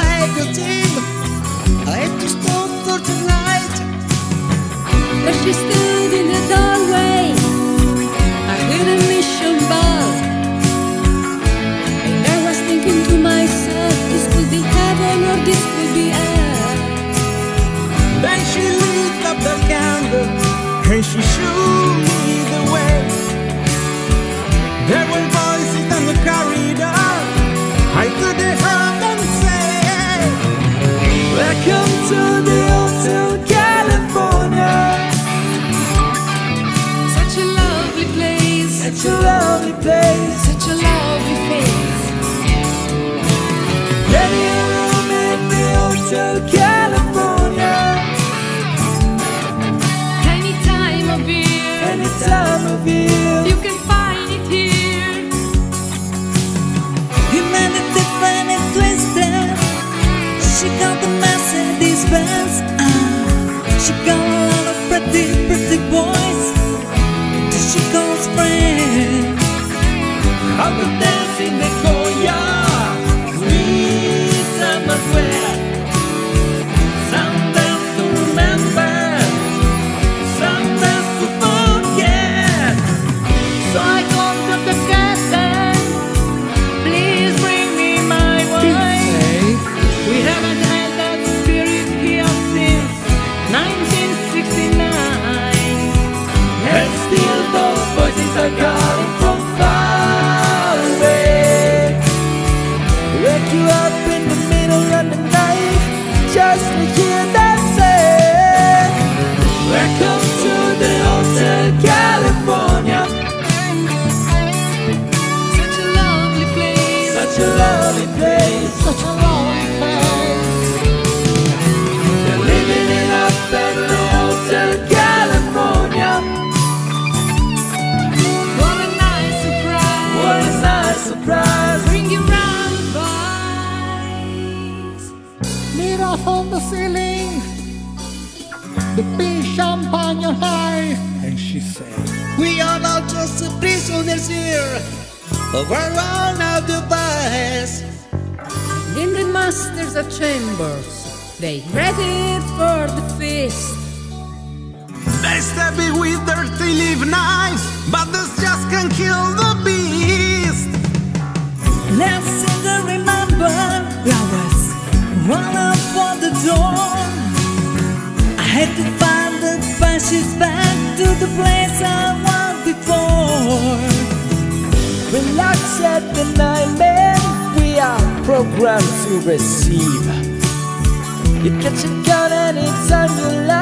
like a team. I had to stop for tonight. But she stood in the doorway, I with a mission ball. And I was thinking to myself, this could be heaven or this could be hell. Then she lit up the candle and she showed me the way. There were voices in the corridor, I could hear them say, welcome to the Hotel California. Such a lovely place, Such a lovely place, such a lovely face. Any room in the Hotel California. Any time of year, Any time of year, you can find it here. you made it Tiffany-twisted. She got the Mercedes Benz. She got a lot of pretty, pretty boys that she calls friends. I will dance in the courtyard, sweet summer weather. Some dance to remember, some dance to forget. So I come to the curtain, please bring me my wine. We haven't had that spirit here since 1969. And still those voices are calling from far away. Wake you up in the middle of the night just to hear them say, welcome to the Hotel California. Such a lovely place, Such a lovely place, such a lovely place. They're living it up at the Hotel California. what a nice surprise. What a nice surprise. Bring you round the vibes. Mirrors on the ceiling, the pink champagne high. And she said, We are not just prisoners here of our own device. In the masters of chambers, they ready for the feast. They stab it with dirty leaf knives, but this just can't kill the beast. Let's sing and remember, flowers run up for the door. I had to find the fascist back to the place I was before. Relax at the night, man. We are programmed to receive. You catch a gun anytime you like.